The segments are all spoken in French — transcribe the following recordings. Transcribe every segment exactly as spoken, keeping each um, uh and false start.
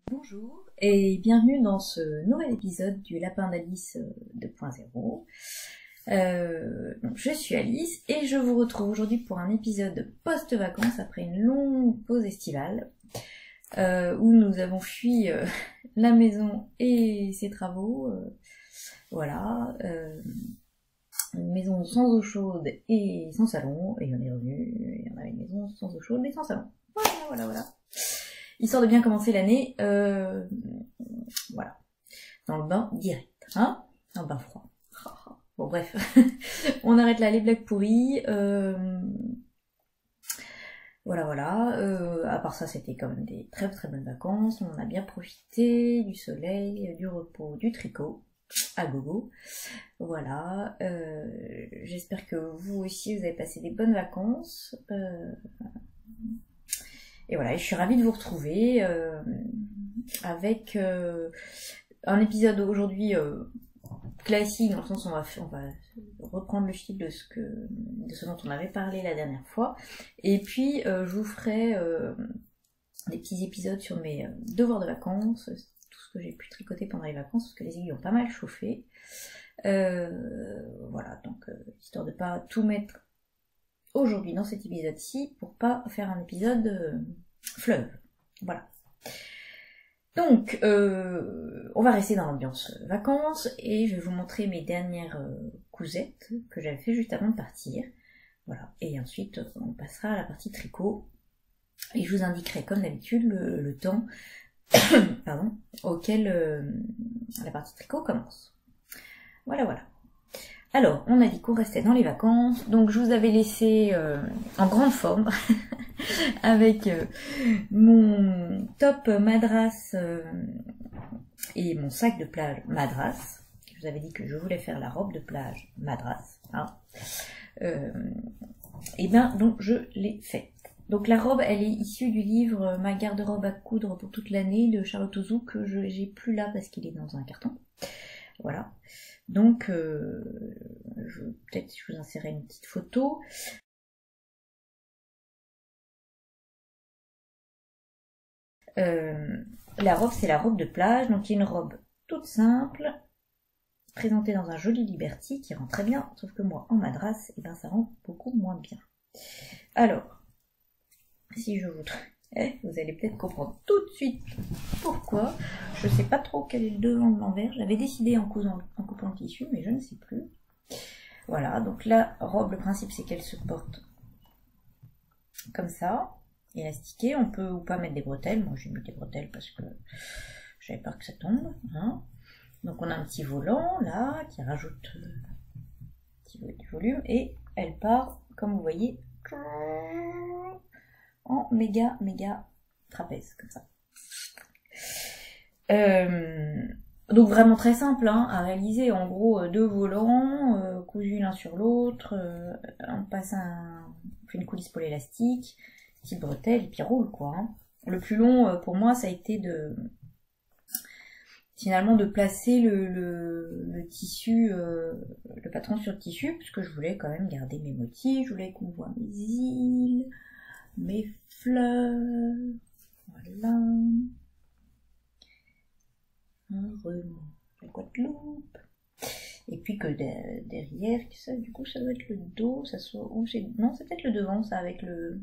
Bonjour et bienvenue dans ce nouvel épisode du Lapin d'Alice deux point zéro. Euh, donc je suis Alice et je vous retrouve aujourd'hui pour un épisode post-vacances après une longue pause estivale euh, où nous avons fui euh, la maison et ses travaux. Euh, voilà, euh, une maison sans eau chaude et sans salon, et on est revenu et on avait une maison sans eau chaude et sans salon. Voilà, voilà, voilà. Histoire de bien commencer l'année, euh, voilà, dans le bain direct, hein, un bain froid. Bon bref, on arrête là les blagues pourries. Euh, voilà, voilà. Euh, à part ça, c'était quand même des très très bonnes vacances. On a bien profité du soleil, du repos, du tricot, à gogo. Voilà. Euh, J'espère que vous aussi vous avez passé des bonnes vacances. Euh, Et voilà, je suis ravie de vous retrouver euh, avec euh, un épisode aujourd'hui euh, classique, dans le sens où on va, on va reprendre le fil de ce, que, de ce dont on avait parlé la dernière fois. Et puis, euh, je vous ferai euh, des petits épisodes sur mes euh, devoirs de vacances, tout ce que j'ai pu tricoter pendant les vacances, parce que les aiguilles ont pas mal chauffé. Euh, voilà, donc euh, histoire de pas tout mettre aujourd'hui dans cet épisode-ci pour pas faire un épisode euh, fleuve. Voilà. Donc, euh, on va rester dans l'ambiance vacances et je vais vous montrer mes dernières euh, cousettes que j'avais fait juste avant de partir. Voilà. Et ensuite, on passera à la partie tricot et je vous indiquerai comme d'habitude le, le temps pardon, auquel euh, la partie tricot commence. Voilà, voilà. Alors, on a dit qu'on restait dans les vacances, donc je vous avais laissé euh, en grande forme avec euh, mon top madras euh, et mon sac de plage madras. Je vous avais dit que je voulais faire la robe de plage madras. Hein. Euh, et bien, donc je l'ai faite. Donc la robe, elle est issue du livre Ma garde-robe à coudre pour toute l'année de Charlotte Ouzou, que je j'ai plus là parce qu'il est dans un carton. Voilà. Donc, euh, je, peut-être je vous insérerai une petite photo. Euh, la robe, c'est la robe de plage, donc il y a une robe toute simple, présentée dans un joli Liberty qui rend très bien, sauf que moi, en madras, eh ben, ça rend beaucoup moins bien. Alors, si je vous... Eh, vous allez peut-être comprendre tout de suite pourquoi. Je sais pas trop quel est le devant de l'envers. J'avais décidé en, cousant, en coupant le tissu, mais je ne sais plus. Voilà, donc la robe, le principe c'est qu'elle se porte comme ça, élastiquée. On peut ou pas mettre des bretelles. Moi j'ai mis des bretelles parce que j'avais peur que ça tombe. Hein. Donc on a un petit volant là qui rajoute un petit peu du volume et elle part, comme vous voyez, en méga méga trapèze comme ça. Euh, donc vraiment très simple hein, à réaliser. En gros deux volants euh, cousus l'un sur l'autre, euh, on passe un, on fait une coulisse pour l'élastique, petite bretelle et puis roule quoi. Hein. Le plus long euh, pour moi ça a été de finalement de placer le, le, le tissu, euh, le patron sur le tissu, parce que je voulais quand même garder mes motifs, je voulais qu'on voit mes îles, mes fleurs, voilà, un remous, la Guadeloupe, et puis que de, derrière, ça, du coup ça doit être le dos, ça soit, ou c'est, non c'est peut-être le devant ça avec le,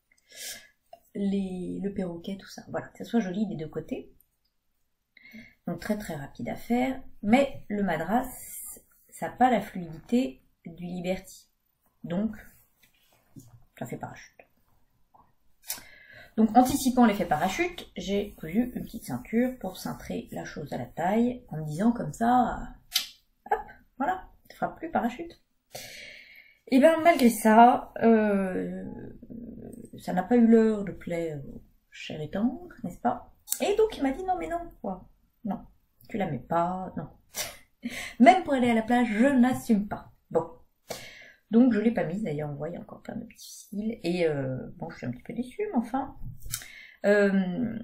les, le perroquet, tout ça, voilà, que ça soit joli des deux côtés. Donc très très rapide à faire, mais le madras, ça n'a pas la fluidité du Liberty, donc ça fait parachute. Donc anticipant l'effet parachute, j'ai cousu une petite ceinture pour cintrer la chose à la taille, en me disant comme ça, hop, voilà, ça fera plus parachute. Et bien malgré ça, euh, ça n'a pas eu l'heure de plaire au cher et tendre, n'est-ce pas? Et donc il m'a dit non mais non, quoi. Non, tu la mets pas, non. Même pour aller à la plage, je n'assume pas. Bon. Donc je l'ai pas mise, d'ailleurs on voit il y a encore plein de petits fils. Et euh, bon, je suis un petit peu déçue, mais enfin. Euh,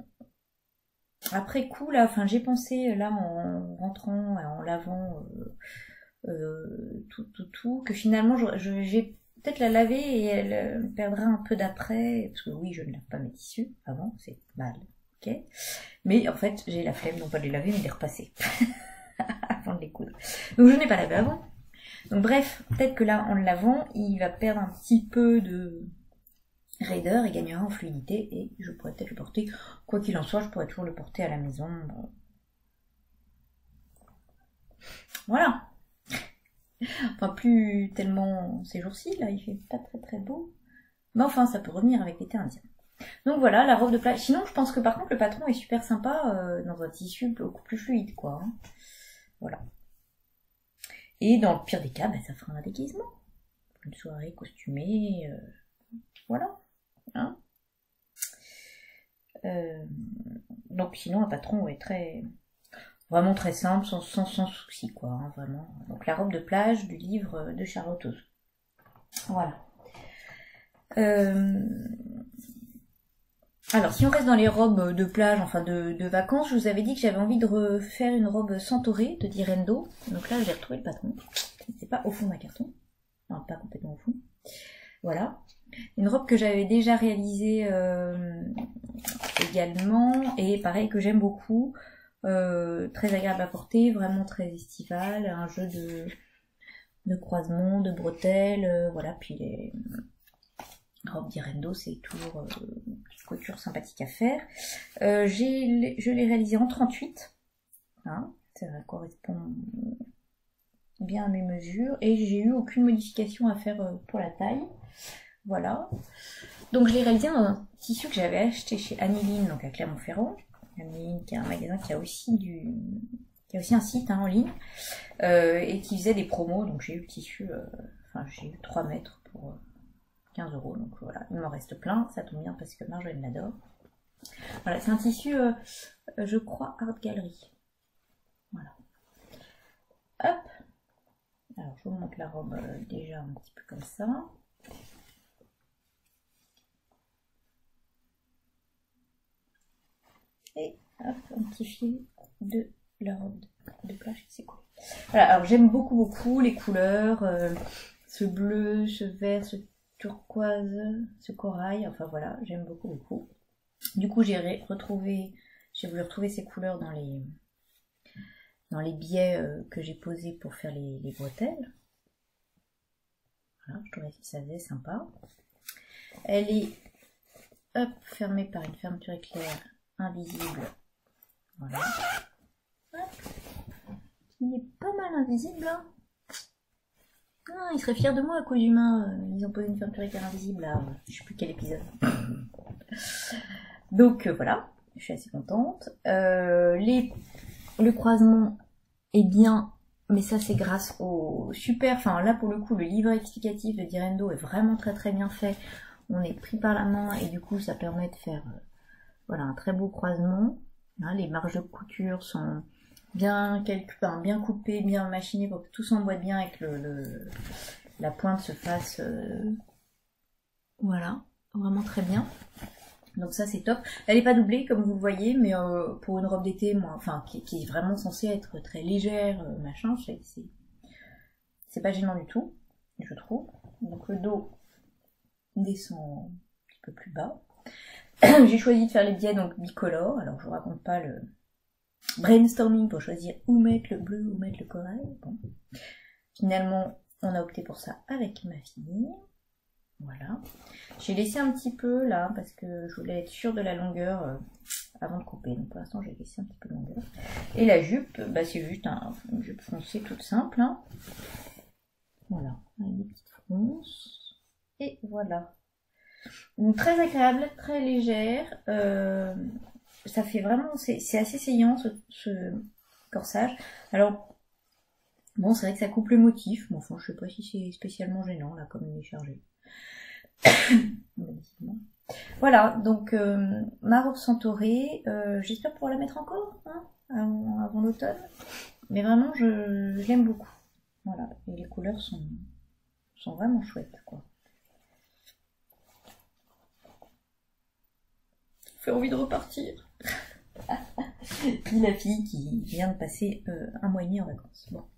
après coup, là, enfin j'ai pensé là en rentrant, en lavant euh, euh, tout, tout, tout, que finalement je, je, j'ai peut-être la laver et elle perdra un peu d'après. Parce que oui, je ne lave pas mes tissus avant, c'est mal. ok. Mais en fait, j'ai la flemme, non pas de les laver, mais de les repasser. Avant de les coudre. Donc je n'ai pas lavé avant. Donc bref, peut-être que là, en le lavant, il va perdre un petit peu de raideur et gagnera en fluidité. Et je pourrais peut-être le porter. Quoi qu'il en soit, je pourrais toujours le porter à la maison. Voilà. Enfin, plus tellement ces jours-ci, là, il fait pas très très beau. Mais enfin, ça peut revenir avec l'été indien. Donc voilà, la robe de plage. Sinon, je pense que par contre, le patron est super sympa euh, dans un tissu beaucoup plus fluide, quoi. Hein. Voilà. Et dans le pire des cas, bah, ça fera un déguisement. Une soirée costumée. Euh, voilà. Hein euh, donc sinon, un patron est très... Vraiment très simple, sans, sans, sans souci, quoi. Hein, vraiment. Donc la robe de plage du livre de Charlotte Ozon. Voilà. Euh... Alors, si on reste dans les robes de plage, enfin de, de vacances, je vous avais dit que j'avais envie de refaire une robe Centauré de Direndo. Donc là, j'ai retrouvé le patron. C'est pas au fond d'un carton. Non, pas complètement au fond. Voilà. Une robe que j'avais déjà réalisée euh, également. Et pareil, que j'aime beaucoup. Euh, très agréable à porter, vraiment très estival. Un jeu de, de croisement, de bretelles. Euh, voilà, puis les... robe Direndo, c'est toujours euh, une couture sympathique à faire. Euh, j'ai, je l'ai réalisé en trente-huit. Hein, ça correspond bien à mes mesures. Et j'ai eu aucune modification à faire pour la taille. Voilà. Donc je l'ai réalisé dans un tissu que j'avais acheté chez Annieline, donc à Clermont-Ferrand. Annieline, qui est un magasin qui a aussi du... qui a aussi un site hein, en ligne. Euh, et qui faisait des promos. Donc j'ai eu le tissu... Euh... Enfin, j'ai eu trois mètres pour... quinze euros, donc voilà, il m'en reste plein, ça tombe bien parce que Marjolaine l'adore. Voilà, c'est un tissu, euh, je crois, Art Gallery. Voilà. Hop. Alors, je vous montre la robe euh, déjà un petit peu comme ça. Et hop, un petit fil de la robe de plage qui s'écoule. Voilà, alors j'aime beaucoup, beaucoup les couleurs, euh, ce bleu, ce vert, ce turquoise, ce corail, enfin voilà, j'aime beaucoup beaucoup. Du coup, j'ai retrouvé, j'ai voulu retrouver ces couleurs dans les dans les biais euh, que j'ai posés pour faire les, les bretelles. Voilà, je trouvais que ça faisait sympa. Elle est hop, fermée par une fermeture éclair invisible. Voilà. Hop. Il est pas mal invisible là. Ah, ils seraient fiers de moi à cause d'humain. Ils ont posé une fermeture éclair invisible là. Je sais plus quel épisode. Donc euh, voilà, je suis assez contente. Euh, les... Le croisement est bien, mais ça c'est grâce au super... Enfin là pour le coup, le livret explicatif de Direndo est vraiment très très bien fait. On est pris par la main et du coup ça permet de faire euh, voilà, un très beau croisement. Hein, les marges de couture sont... bien quelque enfin, bien coupé, bien machiné pour que tout s'emboîte bien et que le, le, la pointe se fasse euh, voilà, vraiment très bien. Donc ça c'est top. Elle n'est pas doublée comme vous le voyez, mais euh, pour une robe d'été, moi, enfin qui, qui est vraiment censée être très légère, euh, machin, c'est c'est pas gênant du tout, je trouve. Donc le dos descend un petit peu plus bas. J'ai choisi de faire les biais donc bicolores, alors je vous raconte pas le brainstorming pour choisir où mettre le bleu, où mettre le corail. Bon. Finalement, on a opté pour ça avec ma fille. Voilà. J'ai laissé un petit peu là, parce que je voulais être sûre de la longueur euh, avant de couper. Donc pour l'instant, j'ai laissé un petit peu de longueur. Et la jupe, bah, c'est juste un, une jupe foncée toute simple. Hein. Voilà, avec des petites fronces. Et voilà. Donc, très agréable, très légère. Euh, ça fait vraiment, c'est assez saillant ce, ce corsage. Alors, bon, c'est vrai que ça coupe le motif, mais enfin, je sais pas si c'est spécialement gênant, là, comme il est chargé. Voilà, donc, euh, ma robe Centauré, euh, j'espère pouvoir la mettre encore, hein, avant, avant l'automne. Mais vraiment, je, je l'aime beaucoup. Voilà, et les couleurs sont, sont vraiment chouettes, quoi. Fait envie de repartir. Puis la fille qui vient de passer euh, un mois et demi en vacances. Bon.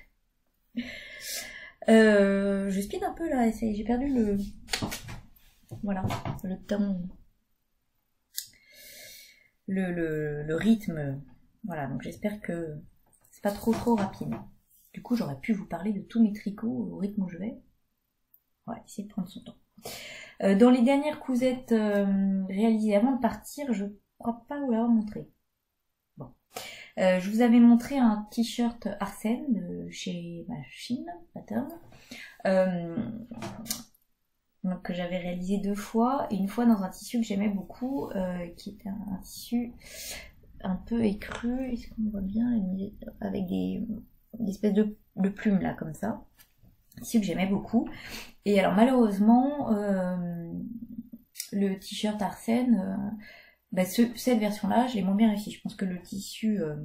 Euh, je speed un peu là, j'ai perdu le... Voilà, le temps. le, le, le rythme. Voilà, donc j'espère que c'est pas trop trop rapide. Du coup, j'aurais pu vous parler de tous mes tricots au rythme où je vais. On va essayer de prendre son temps. Euh, dans les dernières cousettes euh, réalisées avant de partir, je crois pas vous l'avoir montré. Bon. Euh, je vous avais montré un t-shirt Arsène de chez Machine Pattern. Euh, donc, que j'avais réalisé deux fois, et une fois dans un tissu que j'aimais beaucoup, euh, qui était un, un tissu un peu écru, est-ce qu'on voit bien, avec des, des espèces de, de plumes là, comme ça. Tissu que j'aimais beaucoup. Et alors malheureusement, euh, le t-shirt Arsène, euh, bah ce, cette version-là, je l'ai moins bien réussi. Je pense que le tissu euh,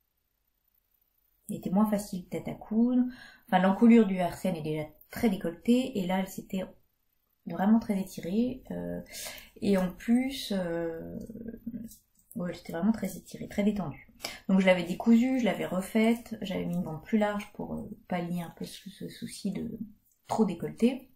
était moins facile peut-être à coudre. Enfin, l'encolure du Arsène est déjà très décolletée, et là, elle s'était vraiment très étirée. Euh, et en plus, euh, ouais, c'était vraiment très étirée, très détendue. Donc je l'avais décousue, je l'avais refaite, j'avais mis une bande plus large pour euh, pallier un peu ce, ce souci de trop décolleté.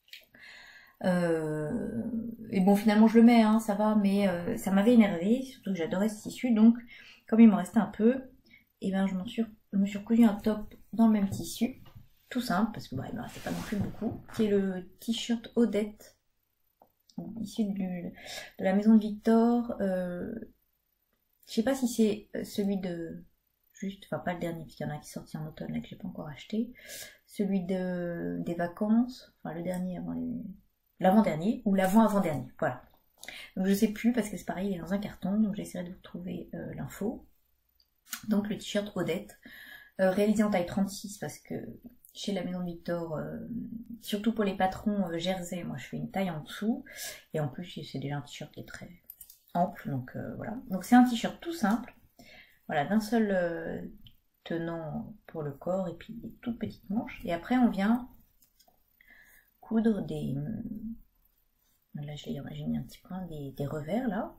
Euh, et bon, finalement je le mets, hein, ça va, mais euh, ça m'avait énervé, surtout que j'adorais ce tissu, donc comme il me restait un peu, et ben je, suis, je me suis recousu un top dans le même tissu, tout simple, parce que bah, il me restait pas non plus beaucoup, qui est le t-shirt Odette, issu du, de la maison de Victor. Euh, je sais pas si c'est celui de juste, enfin pas le dernier, parce qu'il y en a qui est sorti en automne là que j'ai pas encore acheté, celui de des vacances, enfin le dernier avant les l'avant-dernier, ou l'avant-avant-dernier, voilà. Donc je sais plus, parce que c'est pareil, il est dans un carton, donc j'essaierai de vous retrouver euh, l'info. Donc le t-shirt Odette, euh, réalisé en taille trente-six, parce que chez la maison de Victor, euh, surtout pour les patrons euh, jersey, moi je fais une taille en dessous, et en plus c'est déjà un t-shirt qui est très ample, donc euh, voilà. Donc c'est un t-shirt tout simple, voilà, d'un seul euh, tenant pour le corps, et puis des toutes petites manches, et après on vient coudre des... Là j'ai mis un petit point des, des revers là.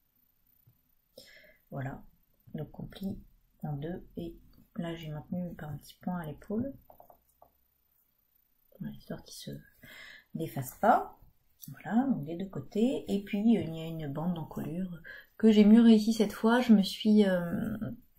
Voilà. Donc on plie en deux, et là j'ai maintenu par un petit point à l'épaule. Voilà, histoire qu'il se défasse pas. Voilà, donc des deux côtés. Et puis il y a une bande d'encolure que j'ai mieux réussi cette fois. Je me suis... Euh...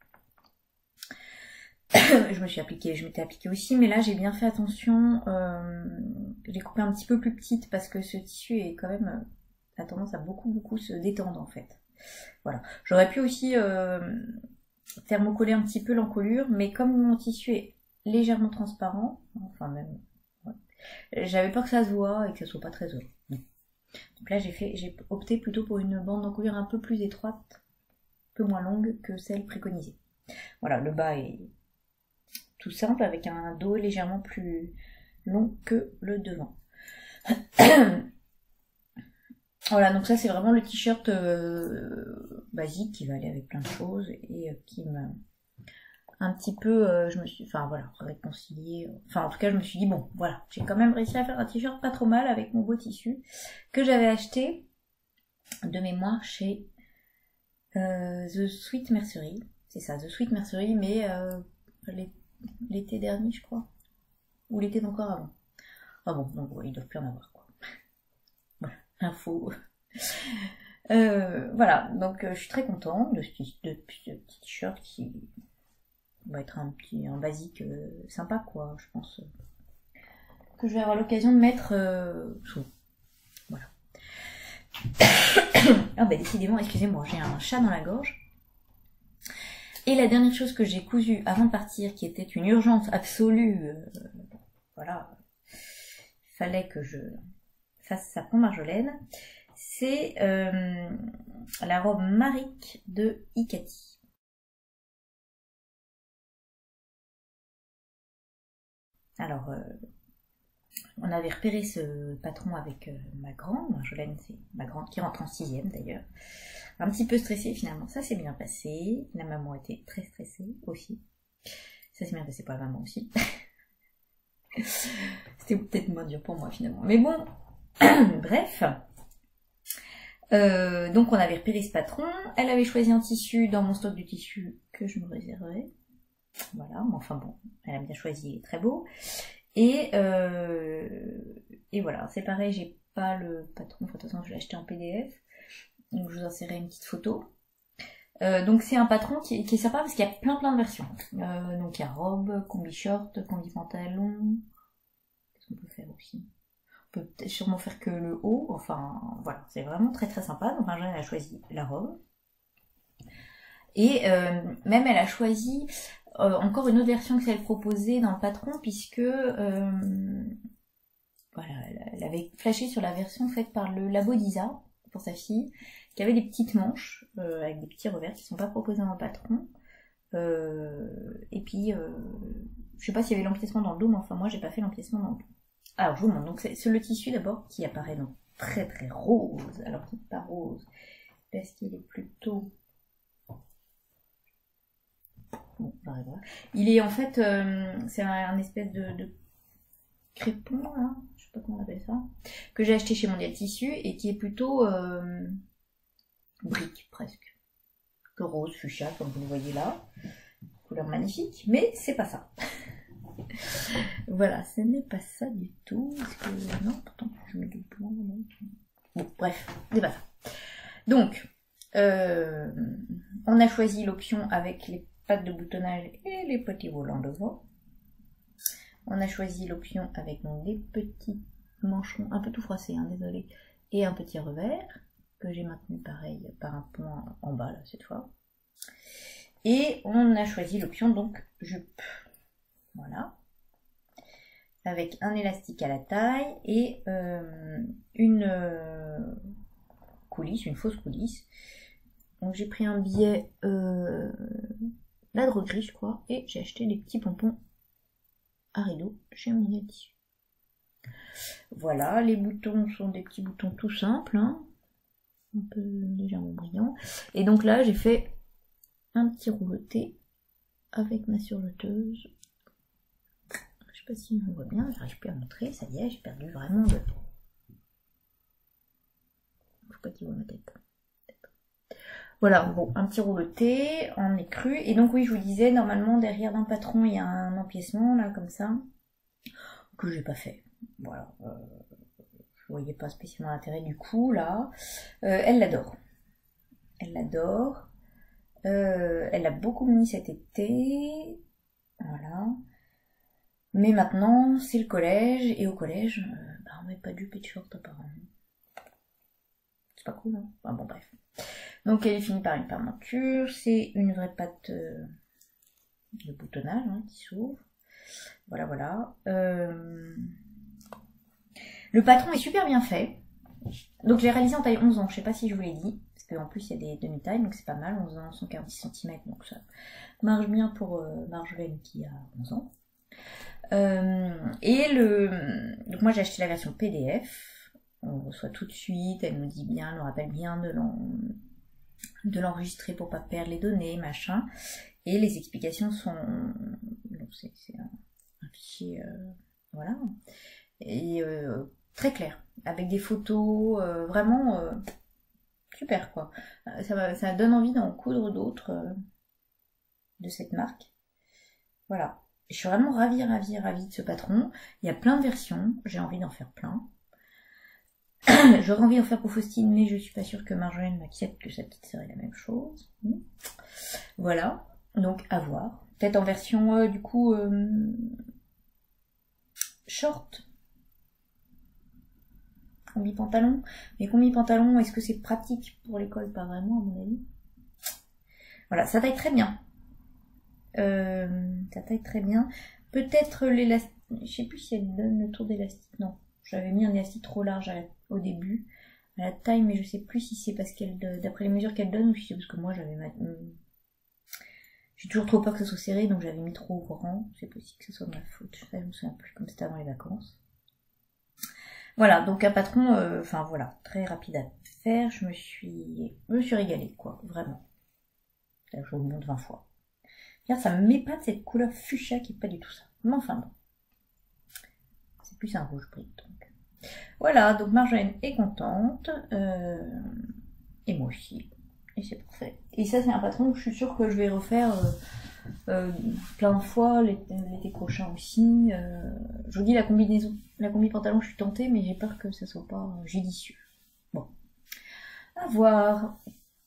je me suis appliquée, je m'étais appliquée aussi, mais là j'ai bien fait attention. Euh, j'ai coupé un petit peu plus petite parce que ce tissu est quand même a tendance à beaucoup beaucoup se détendre en fait. Voilà. J'aurais pu aussi euh, thermocoller un petit peu l'encolure, mais comme mon tissu est légèrement transparent, enfin même, ouais, j'avais peur que ça se voit et que ce soit pas très joli. Donc là j'ai fait, j'ai opté plutôt pour une bande d'encolure un peu plus étroite, un peu moins longue que celle préconisée. Voilà, le bas est tout simple avec un dos légèrement plus long que le devant. Voilà, donc ça c'est vraiment le t-shirt euh, basique qui va aller avec plein de choses et euh, qui me... un petit peu, euh, je me suis, enfin voilà, réconcilié. Enfin en tout cas je me suis dit bon, voilà, j'ai quand même réussi à faire un t-shirt pas trop mal avec mon beau tissu que j'avais acheté de mémoire chez euh, The Sweet Mercery. C'est ça, The Sweet Mercery, mais euh, l'été dernier je crois, ou l'été d'encore avant. Ah bon, donc ouais, ils doivent plus en avoir quoi. Voilà, info. Euh, voilà, donc euh, je suis très contente de ce, de, de petit t-shirt qui va être un petit un basique euh, sympa quoi, je pense euh, que je vais avoir l'occasion de mettre euh, sous. Voilà. Ah bah décidément, excusez-moi, j'ai un chat dans la gorge. Et la dernière chose que j'ai cousue avant de partir, qui était une urgence absolue, euh, voilà, il fallait que je fasse ça pour Marjolaine, c'est euh, la robe Marique de Ikati. Alors, euh, on avait repéré ce patron avec euh, ma grande, Marjolaine, c'est ma grande qui rentre en sixième d'ailleurs. Un petit peu stressée finalement, ça s'est bien passé. La maman était très stressée aussi. Ça s'est bien passé pour la maman aussi. C'était peut-être moins dur pour moi finalement. Mais bon, bref. Euh, donc on avait repéré ce patron. Elle avait choisi un tissu dans mon stock de tissus que je me réservais. Voilà, mais enfin bon, elle a bien choisi, il est très beau. Et, euh, et voilà, c'est pareil, j'ai pas le patron, de toute façon je l'ai acheté en P D F. Donc je vous insérerai une petite photo. Euh, donc c'est un patron qui, qui est sympa parce qu'il y a plein plein de versions. Euh, donc il y a robe, combi short, combi pantalon. Qu'est-ce qu'on peut faire aussi? On peut peut-être sûrement faire que le haut. Enfin voilà, c'est vraiment très très sympa. Donc Marjolaine a choisi la robe. Et euh, même elle a choisi euh, encore une autre version que celle proposée dans le patron, puisque euh, voilà, elle avait flashé sur la version faite par le Labo d'Isa pour sa fille, qui avait des petites manches euh, avec des petits revers qui sont pas proposés dans le patron. Euh, et puis euh, je sais pas s'il y avait l'empiècement dans le dos, mais enfin moi j'ai pas fait l'empiècement dans le dos. Alors je vous montre, donc c'est le tissu d'abord qui apparaît donc très très rose, alors qu'il n'est pas rose parce qu'il est plutôt... Bon, bah, voilà. Il est en fait, euh, c'est un, un espèce de, de crépon, là, je sais pas comment on appelle ça, que j'ai acheté chez Mondial Tissu et qui est plutôt euh, brique presque, que rose fuchsia comme vous le voyez là, couleur magnifique, mais c'est pas ça. Voilà, ce n'est pas ça du tout. Parce que... non, pourtant je mets du blanc. Bon, bref, c'est pas ça. Donc, euh, on a choisi l'option avec les pattes de boutonnage et les petits volants devant. On a choisi l'option avec donc des petits manchons, un peu tout froissés, hein, désolé, et un petit revers, que j'ai maintenu pareil par un point en bas là cette fois. Et on a choisi l'option donc jupe. Voilà. Avec un élastique à la taille et euh, une euh, coulisse, une fausse coulisse. Donc j'ai pris un billet euh, ladre gris je crois, et j'ai acheté des petits pompons à rideau chez Mondial Tissu. Voilà, les boutons sont des petits boutons tout simples, hein, un peu légèrement brillants. Et donc là j'ai fait un petit rouleauté avec ma surjeteuse. Je sais pas si on voit bien, j'arrive plus à montrer, ça y est, j'ai perdu vraiment de... Faut pas qu'il voit ma tête. Voilà, bon, un petit rouleauté en écru. Et donc oui, je vous disais, normalement derrière d'un patron, il y a un empiècement, là, comme ça, que j'ai pas fait. Voilà, euh, je voyais pas spécialement l'intérêt du coup, là. Euh, elle l'adore. Elle l'adore. Euh, elle l'a beaucoup mis cet été. Voilà. Mais maintenant, c'est le collège, et au collège, euh, bah, on met pas de jupe et de short apparemment. C'est pas cool, hein. Enfin bon, bref. Donc elle est finie par une fermeture, c'est une vraie patte euh, de boutonnage hein, qui s'ouvre. Voilà, voilà. Euh... Le patron est super bien fait. Donc je l'ai réalisé en taille onze ans, je sais pas si je vous l'ai dit, parce qu'en plus il y a des demi-tailles, donc c'est pas mal, onze ans, cent quarante-six centimètres, donc ça marche bien pour euh, Marjolaine qui a onze ans. Euh, et le... Donc moi j'ai acheté la version P D F, on reçoit tout de suite, elle nous dit bien, elle nous rappelle bien de l'en... de l'enregistrer pour pas perdre les données, machin. Et les explications sont... c'est un, un fichier... Euh, voilà. Et euh, très clair. Avec des photos, euh, vraiment... Euh, super, quoi. Ça, va, ça donne envie d'en coudre d'autres euh, de cette marque. Voilà. Je suis vraiment ravie, ravie, ravie de ce patron. Il y a plein de versions. J'ai envie d'en faire plein. J'aurais envie d'en faire pour Faustine, mais je suis pas sûre que Marjolaine m'accepte que sa petite sœur est la même chose. Voilà, donc à voir. Peut-être en version euh, du coup euh, short, combi pantalon. Mais combi pantalon, est-ce que c'est pratique pour l'école? Pas vraiment à mon avis. Voilà, ça taille très bien. Euh, ça taille très bien. Peut-être l'élastique. Je sais plus si elle donne le tour d'élastique. Non, j'avais mis un élastique trop large à la... au début à la taille, mais je sais plus si c'est parce qu'elle, d'après les mesures qu'elle donne, ou si c'est parce que moi j'avais ma... j'ai toujours trop peur que ça soit serré, donc j'avais mis trop grand. C'est possible que ce soit de ma faute. Ça, je me souviens plus, comme c'était avant les vacances. Voilà, donc un patron, euh, enfin voilà, très rapide à faire. Je me suis, je me suis régalée, quoi, vraiment. Là, je vous le montre vingt fois. Regarde, ça me met pas de cette couleur fuchsia qui est pas du tout ça. Mais enfin bon, c'est plus un rouge brique donc. Voilà, donc Marjolaine est contente, euh, et moi aussi, et c'est parfait. Et ça, c'est un patron que je suis sûre que je vais refaire euh, euh, plein de fois, l'été prochain aussi. Euh, je vous dis, la combinaison, la combi pantalon, je suis tentée, mais j'ai peur que ça soit pas judicieux. Bon, à voir.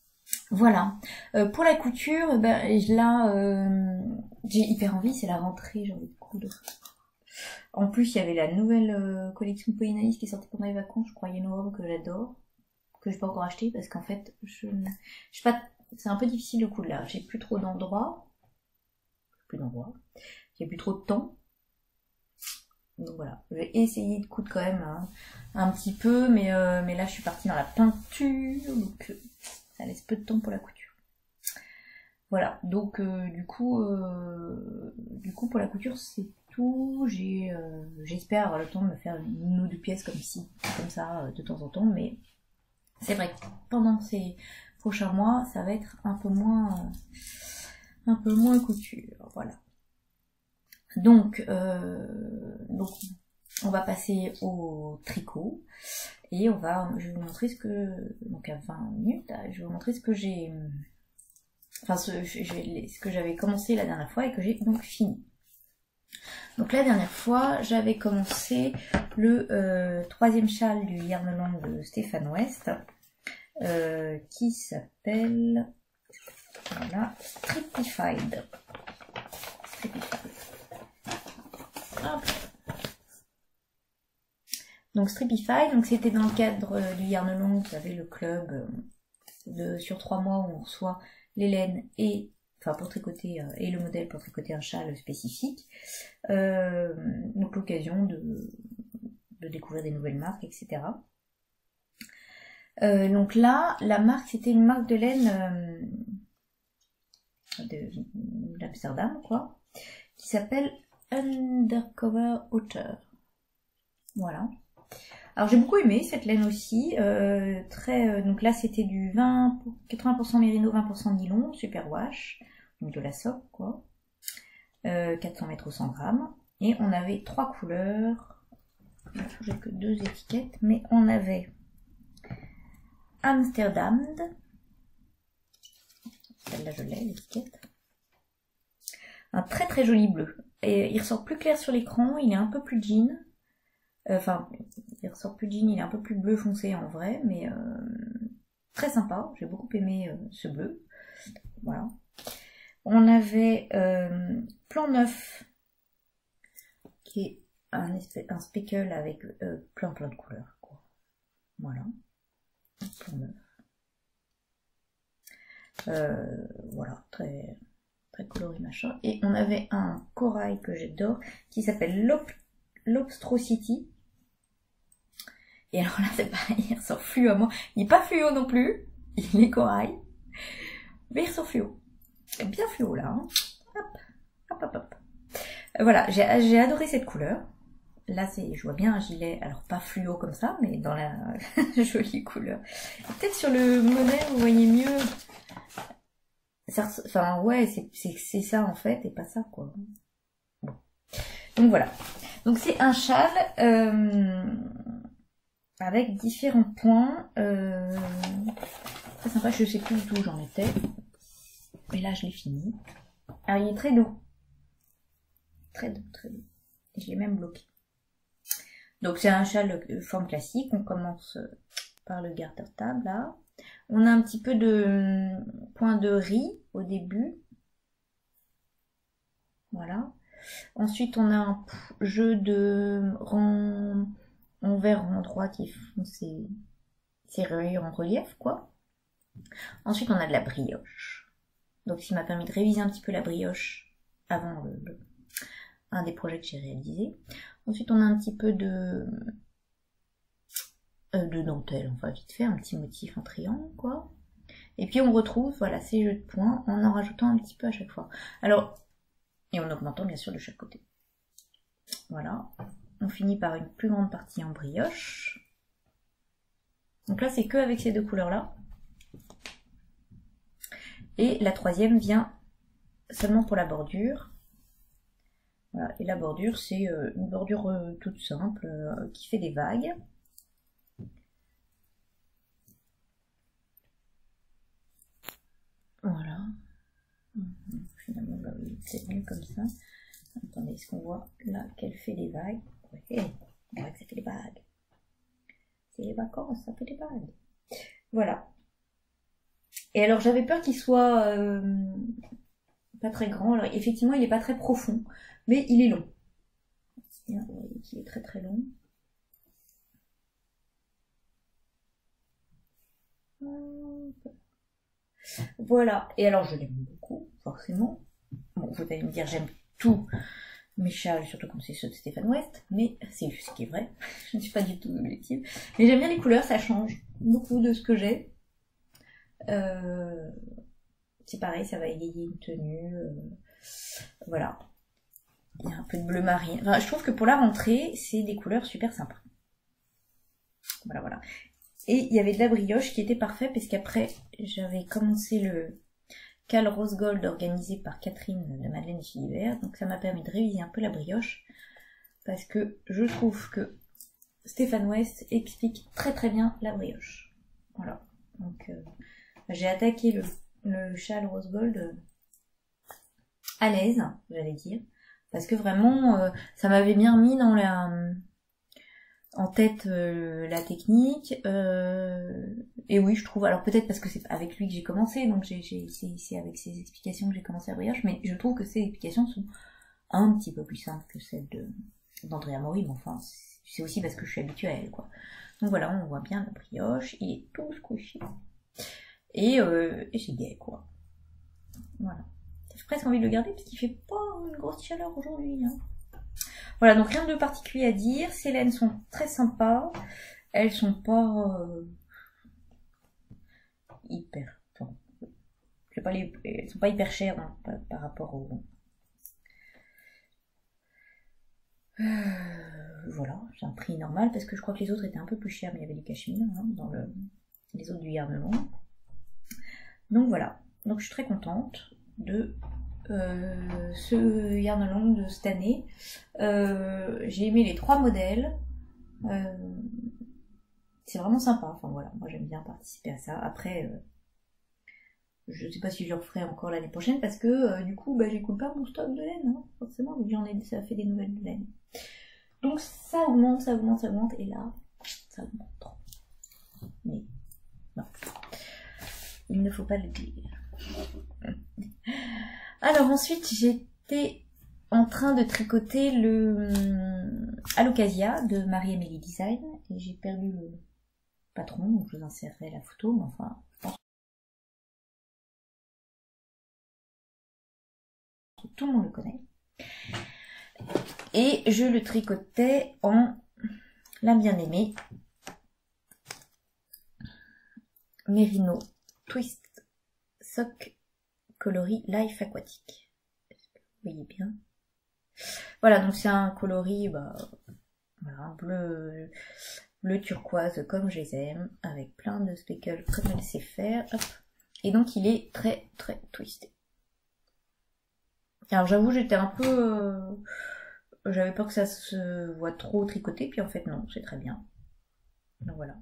Voilà. Euh, pour la couture, ben, là, euh, j'ai hyper envie, c'est la rentrée, j'ai envie de coudre. En plus, il y avait la nouvelle euh, collection Polynaïs qui sortait pendant les vacances, je crois, Yenorum, que j'adore, que je n'ai pas encore acheté parce qu'en fait, je, je sais pas, c'est un peu difficile de coudre là. J'ai plus trop d'endroits, plus d'endroits, j'ai plus trop de temps. Donc voilà, je vais essayer de coudre quand même hein, un petit peu, mais, euh, mais là je suis partie dans la peinture, donc euh, ça laisse peu de temps pour la couture. Voilà, donc euh, du coup, euh, du coup pour la couture c'est tout. J'ai, euh, j'espère avoir le temps de me faire une ou deux pièces comme ci, comme ça euh, de temps en temps, mais c'est vrai que pendant ces prochains mois, ça va être un peu moins, euh, un peu moins couture, voilà. Donc, euh, donc, on va passer au tricot et on va, je vais vous montrer ce que, donc à vingt minutes, je vais vous montrer ce que j'ai, enfin ce, ce que j'avais commencé la dernière fois et que j'ai donc fini. Donc la dernière fois, j'avais commencé le euh, troisième châle du Yarn Long de Stéphane West, euh, qui s'appelle, voilà, Stripified. Stripified. Hop. Donc Stripified, donc c'était dans le cadre du Yarn Long, vous savez, le club de sur trois mois où on reçoit les laines et enfin pour tricoter euh, et le modèle pour tricoter un châle spécifique. Euh, donc l'occasion de, de découvrir des nouvelles marques, et cetera. Euh, donc là, la marque c'était une marque de laine euh, d'Amsterdam, quoi, qui s'appelle Undercover Auteur. Voilà. Alors j'ai beaucoup aimé cette laine aussi, euh, très, euh, donc là c'était du vingt, quatre-vingts pour cent mérino, vingt pour cent nylon, super wash, donc de la soie quoi, euh, quatre cents mètres au cent grammes, et on avait trois couleurs, j'ai que deux étiquettes, mais on avait Amsterdam, celle-là je l'ai l'étiquette, un très très joli bleu, et il ressort plus clair sur l'écran, il est un peu plus jean, enfin il ressort plus jean, il est un peu plus bleu foncé en vrai, mais euh, très sympa, j'ai beaucoup aimé euh, ce bleu. Voilà. On avait euh, Plan neuf, qui est un, espèce, un speckle avec euh, plein plein de couleurs. Quoi. Voilà. Plan neuf. Euh, voilà, très, très coloré machin. Et on avait un corail que j'adore, qui s'appelle Lobstrosity. Et alors là, c'est pareil, il ressort fluo à moi. Il n'est pas fluo non plus, il est corail, mais il ressort fluo. Bien fluo là. Hein. Hop, hop, hop, hop. Euh, voilà, j'ai adoré cette couleur. Là, c'est, je vois bien un gilet, alors pas fluo comme ça, mais dans la jolie couleur. Peut-être sur le modèle, vous voyez mieux. Ça, enfin, ouais, c'est ça en fait, et pas ça, quoi. Bon. Donc voilà. Donc c'est un châle euh, avec différents points. Euh, très sympa, je sais plus du tout où j'en étais. Mais là, je l'ai fini. Alors, il est très doux. Très doux, très doux. Et je l'ai même bloqué. Donc, c'est un châle de forme classique. On commence par le garter table, là. On a un petit peu de point de riz au début. Voilà. Ensuite, on a un jeu de rang envers rang droit qui font ces, ces rayures en relief, quoi. Ensuite, on a de la brioche. Donc, ce qui m'a permis de réviser un petit peu la brioche avant le, le, un des projets que j'ai réalisé. Ensuite, on a un petit peu de, euh, de dentelle, enfin vite fait, un petit motif en triangle, quoi. Et puis, on retrouve, voilà, ces jeux de points en en rajoutant un petit peu à chaque fois. Alors, et en augmentant, bien sûr, de chaque côté. Voilà. On finit par une plus grande partie en brioche. Donc là, c'est que avec ces deux couleurs-là. Et la troisième vient seulement pour la bordure. Voilà. Et la bordure, c'est une bordure toute simple euh, qui fait des vagues. Voilà. Finalement, bah oui, c'est mieux comme ça. Attendez, est-ce qu'on voit là qu'elle fait des vagues? Oui, on voit que ça fait des vagues. C'est les vacances, ça fait des vagues. Voilà. Et alors j'avais peur qu'il soit euh, pas très grand. Alors effectivement il est pas très profond, mais il est long. Vous voyez qu'il est très très long. Voilà. Et alors je l'aime beaucoup, forcément. Bon, vous allez me dire j'aime tout mes châles, surtout comme c'est ceux de Stéphane West, mais c'est juste ce qui est vrai. Je ne suis pas du tout objective. Mais j'aime bien les couleurs, ça change beaucoup de ce que j'ai. Euh, c'est pareil, ça va égayer une tenue. Euh, voilà. Il y a un peu de bleu marine. Enfin, je trouve que pour la rentrée, c'est des couleurs super sympas. Voilà, voilà. Et il y avait de la brioche qui était parfait, parce qu'après, j'avais commencé le Cal Rose Gold organisé par Catherine de Madeleine et Philibert. Donc ça m'a permis de réviser un peu la brioche, parce que je trouve que Stéphane West explique très très bien la brioche. Voilà. Donc euh, j'ai attaqué le, le châle Rose Gold euh, à l'aise, j'allais dire. Parce que vraiment, euh, ça m'avait bien mis dans la, en tête euh, la technique. Euh, et oui, je trouve. Alors peut-être parce que c'est avec lui que j'ai commencé, donc j'ai, j'ai, c'est, c'est avec ses explications que j'ai commencé la brioche. Mais je trouve que ses explications sont un petit peu plus simples que celles de d'Andrea Mori. Mais enfin, c'est aussi parce que je suis habituée à elle, quoi. Donc voilà, on voit bien la brioche. Il est tout squishy. Et, euh, et c'est gai, quoi. Voilà. J'ai presque envie de le garder parce qu'il fait pas une grosse chaleur aujourd'hui. Hein. Voilà, donc rien de particulier à dire. Ces laines sont très sympas. Elles sont pas euh, hyper. Enfin, je sais pas les, elles sont pas hyper chères hein, par, par rapport au. Euh, voilà, c'est un prix normal parce que je crois que les autres étaient un peu plus chers, mais il y avait du cachemire hein, dans le, les autres du garnement. Donc voilà, donc je suis très contente de euh, ce yarn long de cette année. Euh, j'ai aimé les trois modèles. Euh, c'est vraiment sympa. Enfin voilà, moi j'aime bien participer à ça. Après, euh, je sais pas si je le referai encore l'année prochaine parce que euh, du coup, bah, j'écoute pas mon stock de laine, hein, forcément, vu que j'en ai, ça fait des nouvelles de laine. Donc ça augmente, ça augmente, ça augmente, et là, ça augmente trop. Mais non, il ne faut pas le dire. Alors ensuite, j'étais en train de tricoter le Alocasia de Marie-Amélie Design et j'ai perdu le patron, donc je vous insérerai la photo, mais enfin, je pense que tout le monde le connaît. Et je le tricotais en la bien-aimée Merino Twist Sock Coloris Life Aquatique. Vous voyez bien. Voilà, donc c'est un coloris bah, voilà, bleu, bleu turquoise comme je les aime, avec plein de speckles comme elle sait faire. Hop. Et donc il est très très twisté. Alors j'avoue j'étais un peu... Euh, j'avais peur que ça se voit trop tricoté, puis en fait non, c'est très bien. Donc voilà.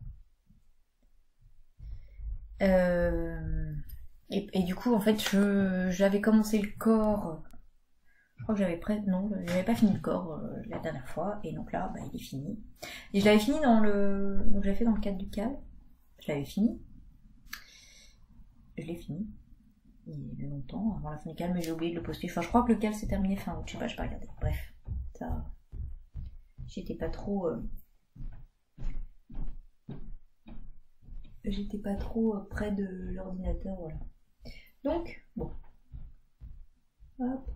Euh, et, et du coup en fait je j'avais commencé le corps... Je crois que j'avais prêt, non, j'avais pas fini le corps euh, la dernière fois, et donc là, bah, il est fini. Et je l'avais fini dans le, donc je l'avais fait dans le cadre du cal. Je l'avais fini. Je l'ai fini. Il y a longtemps, avant la fin du cal, mais j'ai oublié de le poster. Enfin, je crois que le cal s'est terminé fin août, je sais pas, je n'ai pas regardé. Bref, ça, j'étais pas trop, euh... j'étais pas trop près de l'ordinateur, voilà. Donc, bon. Hop.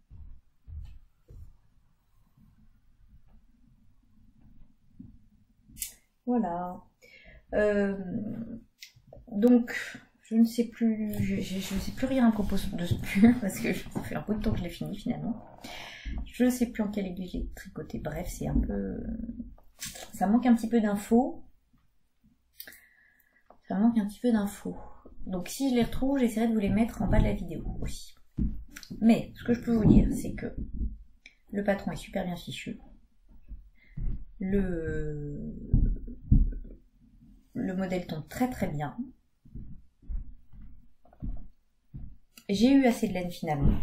Voilà. Euh, donc, je ne sais plus, je, je, je ne sais plus rien à propos de ce pull parce que ça fait un peu de temps que je l'ai fini finalement. Je ne sais plus en quelle aiguille j'ai tricoté. Bref, c'est un peu, ça manque un petit peu d'infos. Ça manque un petit peu d'infos. Donc, si je les retrouve, j'essaierai de vous les mettre en bas de la vidéo aussi. Mais ce que je peux vous dire, c'est que le patron est super bien fichu. Le Le modèle tombe très très bien. J'ai eu assez de laine finalement.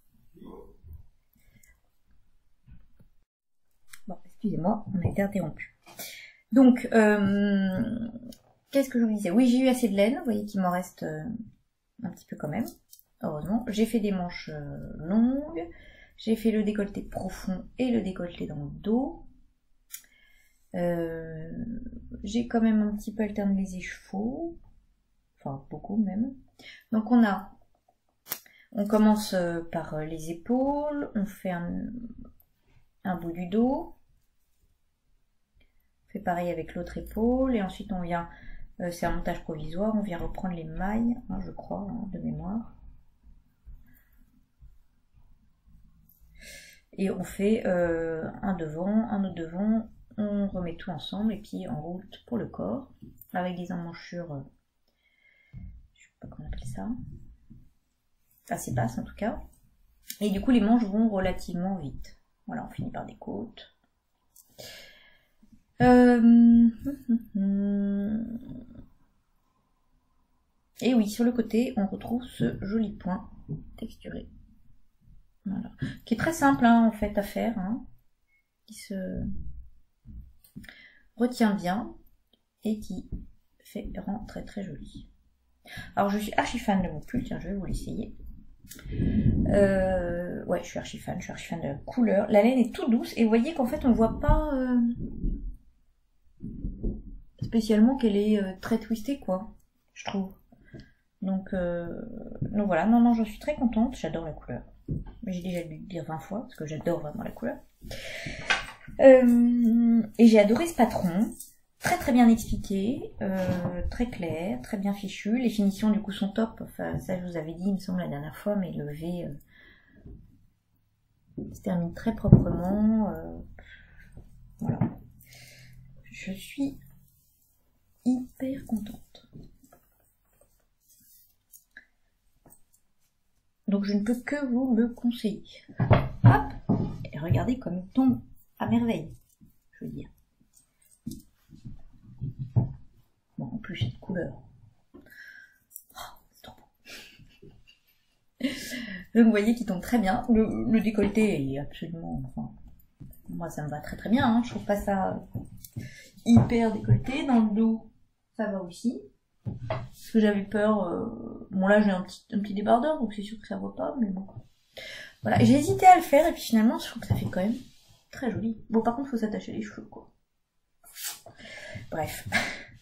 Bon, excusez-moi, on a été interrompu. Donc, euh, qu'est-ce que je vous disais? Oui, j'ai eu assez de laine. Vous voyez qu'il m'en reste euh, un petit peu quand même, heureusement. J'ai fait des manches euh, longues, j'ai fait le décolleté profond et le décolleté dans le dos. Euh, j'ai quand même un petit peu alterné les échevaux, enfin beaucoup même. Donc on a, on commence par les épaules, on fait un, un bout du dos, on fait pareil avec l'autre épaule, et ensuite on vient, euh, c'est un montage provisoire, on vient reprendre les mailles, hein, je crois, hein, de mémoire. Et on fait euh, un devant, un autre devant, on remet tout ensemble, et puis en route pour le corps, avec des emmanchures, euh, je sais pas comment on appelle ça, assez basse en tout cas. Et du coup les manches vont relativement vite. Voilà, on finit par des côtes. Euh... Et oui, sur le côté, on retrouve ce joli point texturé. Voilà. Qui est très simple hein, en fait à faire. Hein. Qui se retient bien et qui fait rend très très joli. Alors je suis archi fan de mon pull, tiens je vais vous l'essayer. Euh, ouais, je suis archi fan, je suis archi fan de la couleur. La laine est toute douce et vous voyez qu'en fait on voit pas euh, spécialement qu'elle est euh, très twistée quoi, je trouve. Donc, euh, donc voilà, non non, je suis très contente, j'adore la couleur. Mais j'ai déjà dû le dire vingt fois parce que j'adore vraiment la couleur. Euh, et j'ai adoré ce patron. Très très bien expliqué, euh, très clair, très bien fichu. Les finitions du coup sont top. Enfin, ça je vous avais dit, il me semble la dernière fois, mais le V euh, se termine très proprement. Euh, voilà. Je suis hyper contente. Donc je ne peux que vous le conseiller. Hop, et regardez comme il tombe à merveille, je veux dire. Bon, en plus, cette couleur. Oh, c'est trop beau. Donc, vous voyez qu'il tombe très bien. Le, le décolleté est absolument... Enfin, moi, ça me va très très bien. Hein. Je trouve pas ça hyper décolleté. Dans le dos, ça va aussi. Parce que j'avais peur... Euh... Bon, là, j'ai un petit, un petit débardeur, donc c'est sûr que ça voit pas, mais bon. Voilà, j'ai hésité à le faire, et puis finalement, je trouve que ça fait quand même très joli. Bon, par contre, il faut s'attacher les cheveux, quoi. Bref.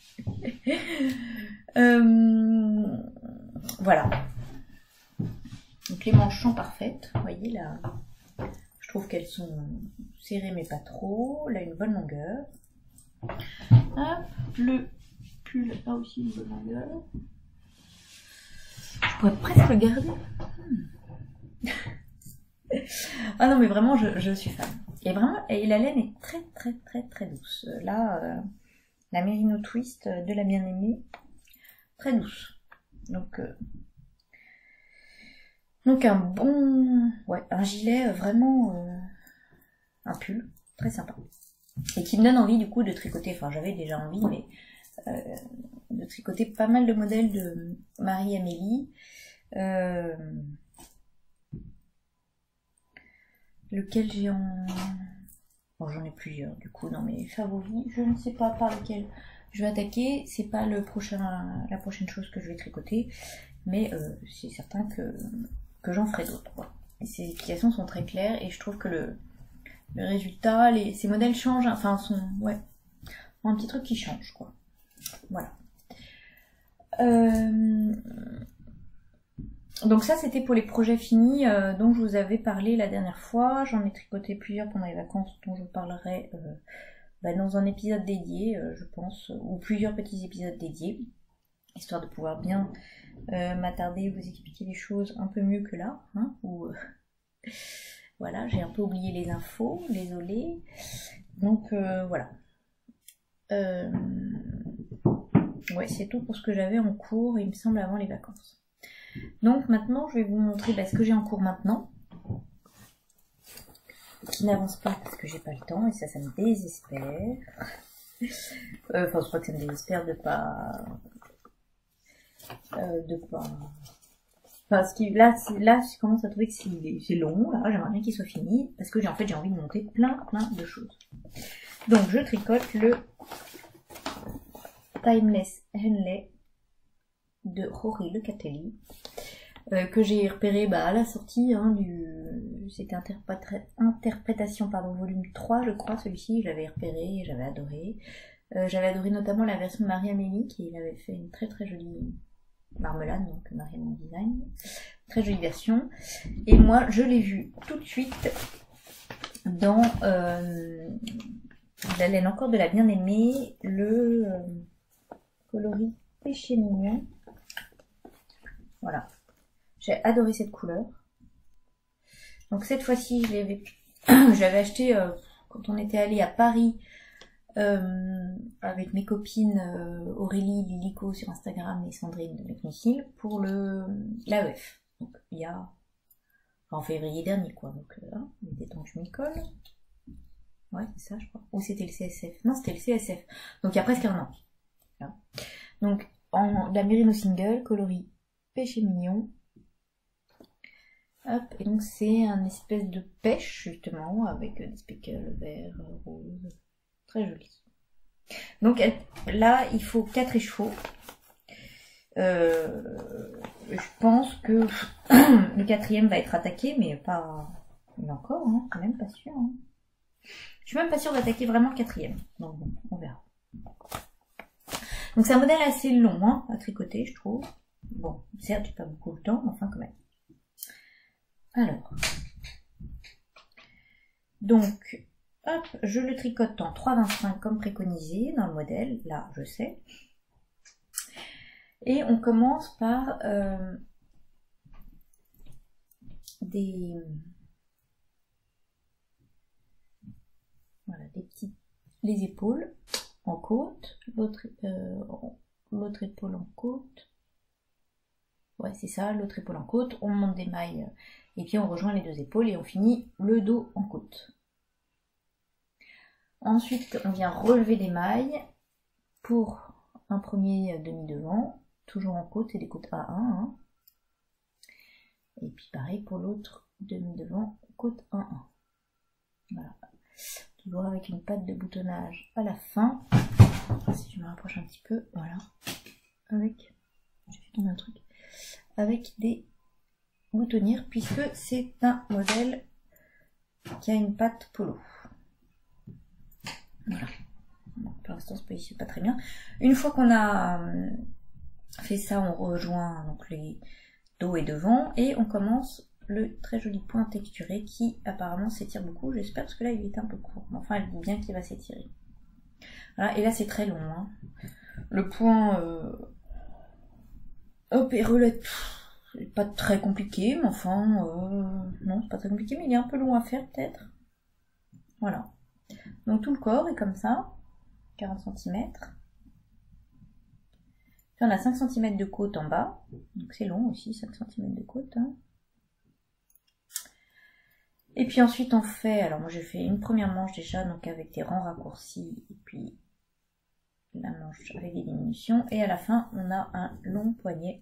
euh, voilà. Donc les manches sont parfaites. Vous voyez là, je trouve qu'elles sont serrées mais pas trop. Là une bonne longueur. Hop, le pull a aussi une bonne longueur. Je pourrais presque le garder. Hmm. Ah non mais vraiment je, je suis fan. Et vraiment, et la laine est très très très très douce. Là. Euh, La Merino Twist de la bien-aimée, très douce. Donc, euh, donc un bon, ouais, un gilet vraiment, euh, un pull très sympa et qui me donne envie du coup de tricoter. Enfin, j'avais déjà envie, mais euh, de tricoter pas mal de modèles de Marie-Amélie. Euh, lequel j'ai en Bon, j'en ai plusieurs, du coup, dans mes favoris. Je ne sais pas par lequel je vais attaquer. C'est pas le prochain, la prochaine chose que je vais tricoter. Mais euh, c'est certain que, que j'en ferai d'autres, quoi. Et ces explications sont très claires et je trouve que le, le résultat, les, ces modèles changent, enfin, sont, ouais, ont un petit truc qui change, quoi. Voilà. Euh... Donc ça c'était pour les projets finis euh, dont je vous avais parlé la dernière fois. J'en ai tricoté plusieurs pendant les vacances dont je vous parlerai euh, bah, dans un épisode dédié euh, je pense, ou plusieurs petits épisodes dédiés, histoire de pouvoir bien euh, m'attarder et vous expliquer les choses un peu mieux que là, hein, où, euh, voilà, j'ai un peu oublié les infos, désolée. Donc euh, voilà. Euh, ouais, c'est tout pour ce que j'avais en cours, il me semble, avant les vacances. Donc maintenant je vais vous montrer bah, ce que j'ai en cours maintenant, qui n'avance pas parce que j'ai pas le temps et ça ça me désespère. euh, enfin je crois que ça me désespère de pas euh, de pas parce que là là je commence à trouver que c'est long, là j'aimerais bien qu'il soit fini parce que j'ai en fait j'ai envie de monter plein plein de choses. Donc je tricote le Timeless Henley de Rory Locatelli, euh, que j'ai repéré bah, à la sortie hein, du... C'était interpré... Interprétation pardon, volume trois, je crois, celui-ci, j'avais repéré, j'avais adoré. Euh, j'avais adoré notamment la version de Marie-Amélie, qui avait fait une très très jolie marmelade, donc Marie-Amélie Design. Très jolie version. Et moi, je l'ai vu tout de suite dans euh, la laine encore de la bien-aimée, le euh, coloris péché mignon. Voilà. J'ai adoré cette couleur. Donc cette fois-ci, je l'avais j'avais acheté euh, quand on était allé à Paris euh, avec mes copines euh, Aurélie, Lilico sur Instagram et Sandrine de Mecnicil pour le l'A E F. Donc il y a en février dernier quoi. Donc là, il était temps que je m'y colle. Ouais, c'est ça je crois. Ou c'était le C S F. Non, c'était le C S F. Donc il y a presque un an. Voilà. Donc en la Merino Single, coloris péché mignon. Hop, et donc c'est un espèce de pêche justement avec des speckles verts, roses, très joli. Donc elle, là il faut quatre échevaux. Euh, je pense que le quatrième va être attaqué, mais pas mais encore, hein, quand même pas sûr. Hein. Je suis même pas sûre d'attaquer vraiment le quatrième. Donc bon, on verra. Donc c'est un modèle assez long hein, à tricoter, je trouve. Bon, certes j'ai pas beaucoup de temps, mais enfin quand même. Alors, donc, hop, je le tricote en trois vingt-cinq comme préconisé dans le modèle, là je sais. Et on commence par euh, des, voilà, des petits, les épaules en côte, l'autre euh, l'autre épaule en côte. Ouais, c'est ça, l'autre épaule en côte, on monte des mailles et puis on rejoint les deux épaules et on finit le dos en côte. Ensuite, on vient relever des mailles pour un premier demi-devant, toujours en côte, c'est des côtes A un. Hein. Et puis pareil pour l'autre demi-devant, côte un un. Voilà. Toujours avec une patte de boutonnage à la fin. Si je me rapproche un petit peu, voilà. Avec, j'ai fait tomber un truc. Avec des boutonnières puisque c'est un modèle qui a une patte polo. Voilà. Bon, pour l'instant, se positionne pas très bien. Une fois qu'on a fait ça, on rejoint donc les dos et devant et on commence le très joli point texturé qui apparemment s'étire beaucoup. J'espère parce que là il est un peu court. Mais enfin, elle dit bien qu'il va s'étirer. Voilà. Et là c'est très long. Hein. Le point euh... hop et relève. C'est pas très compliqué, mais enfin, euh, non, c'est pas très compliqué, mais il est un peu long à faire peut-être. Voilà. Donc tout le corps est comme ça, quarante centimètres. Puis on a cinq centimètres de côte en bas, donc c'est long aussi, cinq centimètres de côte. Hein. Et puis ensuite on fait, alors moi j'ai fait une première manche déjà, donc avec des rangs raccourcis, et puis la manche avec des diminutions, et à la fin on a un long poignet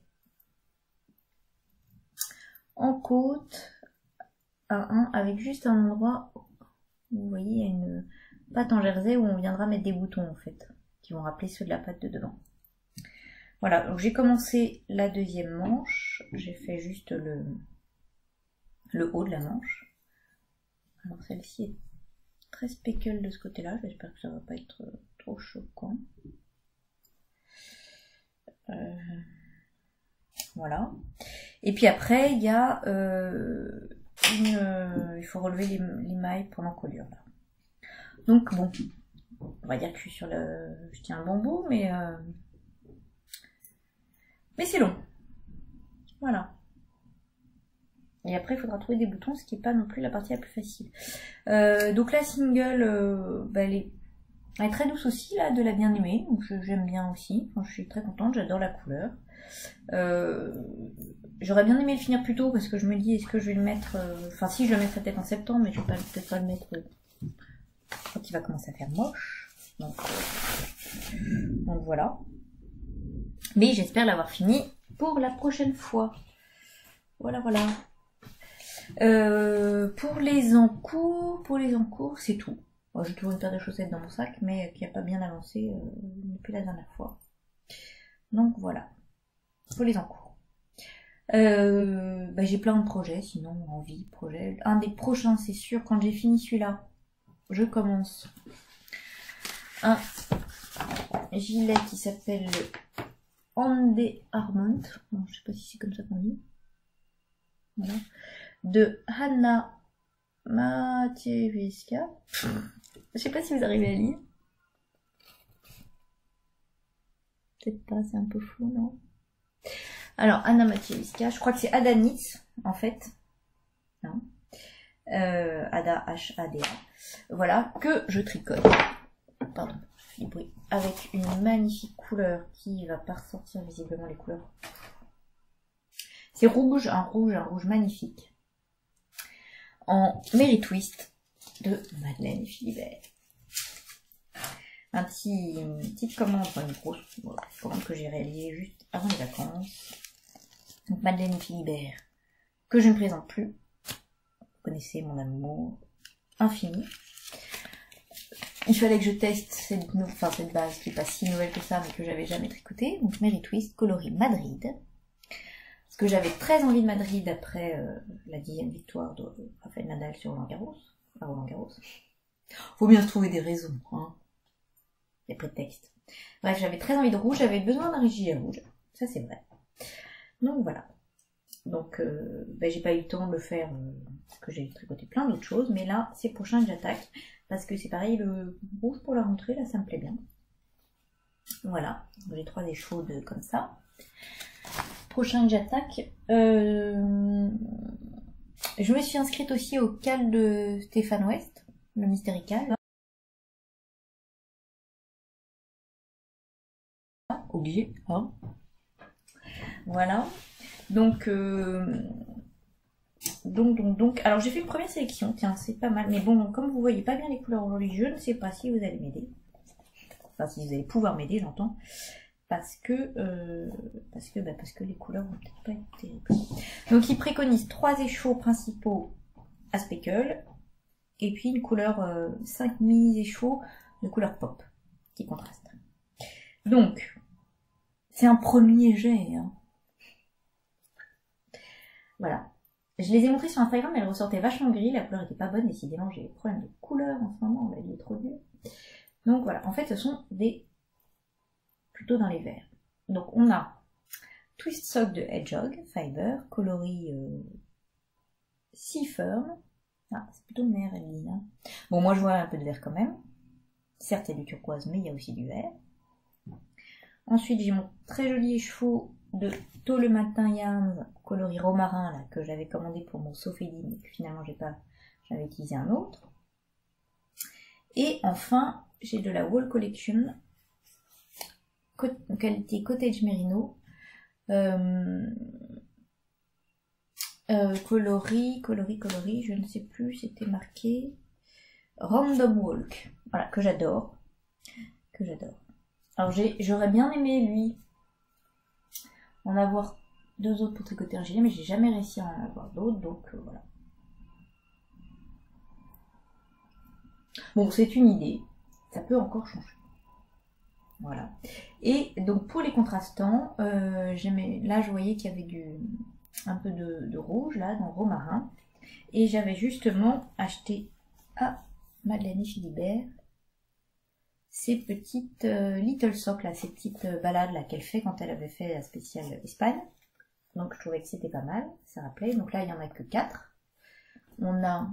en côte à un avec juste un endroit, vous voyez, il y a une patte en jersey où on viendra mettre des boutons en fait, qui vont rappeler ceux de la patte de devant. Voilà, donc j'ai commencé la deuxième manche, j'ai fait juste le, le haut de la manche. Alors celle-ci est très speckle de ce côté-là, j'espère que ça va pas être trop choquant. Euh... Voilà. Et puis après, il y a euh, une, euh, il faut relever les, les mailles pour l'encolure. Là. Donc bon, on va dire que je suis sur le, je tiens un bon bout, mais euh, mais c'est long. Voilà. Et après, il faudra trouver des boutons, ce qui n'est pas non plus la partie la plus facile. Euh, donc la single, euh, bah, elle, est, elle est très douce aussi, là, de la bien-aimée. Donc j'aime bien aussi. Enfin, je suis très contente, j'adore la couleur. Euh, J'aurais bien aimé le finir plus tôt parce que je me dis, est-ce que je vais le mettre... Euh... Enfin, si, je le mettrai peut-être en septembre, mais je vais peut-être pas le mettre euh, quand il va commencer à faire moche. Donc, euh... donc voilà. Mais j'espère l'avoir fini pour la prochaine fois. Voilà, voilà. Euh, pour les encours, pour les encours, c'est tout. Bon, j'ai toujours une paire de chaussettes dans mon sac, mais qui n'a pas bien avancé euh, depuis la dernière fois. Donc voilà. faut les en cours. Euh, bah, j'ai plein de projets, sinon envie, projet. Un des prochains, c'est sûr, quand j'ai fini celui-là, je commence un gilet qui s'appelle le Ande Armont. Non, je sais pas si c'est comme ça qu'on dit. Voilà. De Hanna Maciejewska. Je sais pas si vous arrivez à lire. Peut-être pas, c'est un peu flou, non? Alors, Hanna Maciejewska, je crois que c'est Ada Nitz, en fait. Non. Euh, Ada, H A D A. Voilà, que je tricote. Pardon, je fais du bruit. Avec une magnifique couleur qui va pas ressortir visiblement les couleurs. C'est rouge, un rouge, un rouge magnifique. En Mary Twist de Madeleine Philibert. Un petit, une petite commande, enfin une grosse voilà, commande que j'ai réalisée juste avant les vacances. Donc Madeleine Philibert, que je ne présente plus. Vous connaissez mon amour infini. Il fallait que je teste cette, enfin, cette base qui n'est pas si nouvelle que ça, mais que j'avais jamais tricotée. Donc Mary Twist, coloris Madrid. Parce que j'avais très envie de Madrid après euh, la dixième victoire de Rafael Nadal sur Roland Garros. Ah, Roland Garros. Faut bien se trouver des raisons, hein. Des prétextes. Bref, j'avais très envie de rouge, j'avais besoin d'un gilet rouge. Ça, c'est vrai. Donc, voilà. Donc, euh, ben, j'ai pas eu le temps de le faire, euh, parce que j'ai tricoté plein d'autres choses. Mais là, c'est prochain que j'attaque. Parce que c'est pareil, le rouge pour la rentrée, là, ça me plaît bien. Voilà. J'ai trois échaudes comme ça. Prochain que j'attaque. Euh, je me suis inscrite aussi au cal de Stéphane West, le Mystery Cal. Obligé, hein. Voilà. Donc, euh, donc, donc, donc. Alors, j'ai fait une première sélection. Tiens, c'est pas mal. Mais bon, comme vous voyez pas bien les couleurs aujourd'hui, je ne sais pas si vous allez m'aider. Enfin, si vous allez pouvoir m'aider, j'entends. Parce que, euh, parce que, bah, parce que les couleurs vont peut-être pas être terribles. Donc, il préconise trois échauds principaux à speckle. Et puis, une couleur, euh, cinq mini-échauds de couleur pop. Qui contrastent. Donc, c'est un premier jet, hein. Voilà. Je les ai montrés sur Instagram, elles ressortaient vachement gris, la couleur était pas bonne, décidément j'ai des problèmes de couleur en ce moment, la vie est trop dure. Donc voilà, en fait ce sont des... plutôt dans les verts. Donc on a Twist Sock de Hedgehog, Fiber, coloris euh... Sea Firm. Ah, c'est plutôt mer, elle dit, hein. Bon, moi je vois un peu de vert quand même. Certes, il y a du turquoise, mais il y a aussi du vert. Ensuite, j'ai mon très joli écheveau de Tôt le matin Yarns, coloris romarin, là, que j'avais commandé pour mon Sophédine, mais que finalement j'ai pas, j'avais utilisé un autre. Et enfin, j'ai de la Wall Collection, qualité Cottage Merino, euh, euh, coloris, coloris, coloris, je ne sais plus, c'était marqué Random Walk, voilà, que j'adore, que j'adore. Alors j'aurais bien aimé, lui, en avoir deux autres pour tricoter un gilet, mais j'ai jamais réussi à en avoir d'autres, donc euh, voilà. Bon, c'est une idée, ça peut encore changer. Voilà. Et donc pour les contrastants, euh, là je voyais qu'il y avait du, un peu de, de rouge, là, dans romarin, et j'avais justement acheté à Madeleine Philibert ces petites euh, Little Sock, là, ces petites euh, balades là qu'elle fait quand elle avait fait la spéciale Espagne. Donc je trouvais que c'était pas mal, ça rappelait. Donc là il n'y en a que quatre. On a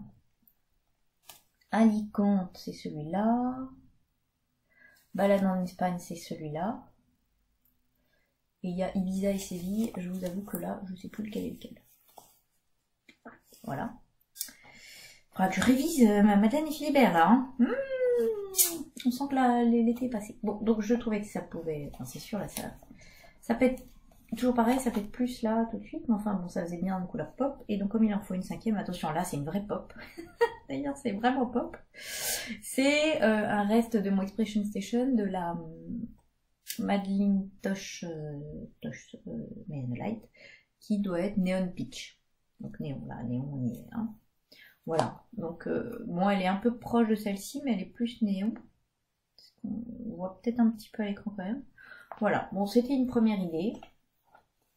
Alicante, c'est celui-là. Balade en Espagne, c'est celui-là. Et il y a Ibiza et Séville. Je vous avoue que là, je ne sais plus lequel est lequel. Voilà. Il faudra que je révise euh, ma Madeleine Philibert là. Hein. Mmh, on sent que l'été est passé. Bon, donc je trouvais que ça pouvait... Enfin, c'est sûr, là, ça, ça peut être... Toujours pareil, ça peut être plus là tout de suite. Mais enfin, bon, ça faisait bien en couleur pop. Et donc, comme il en faut une cinquième, attention, là, c'est une vraie pop. D'ailleurs, c'est vraiment pop. C'est euh, un reste de mon Expression Station de la euh, Madeline Tosh, euh, Tosh euh, Neon Light, qui doit être Neon Peach. Donc, néon, là, néon, on y est. Hein. Voilà. Donc, euh, bon, elle est un peu proche de celle-ci, mais elle est plus néon. On voit peut-être un petit peu à l'écran quand même. Voilà. Bon, c'était une première idée.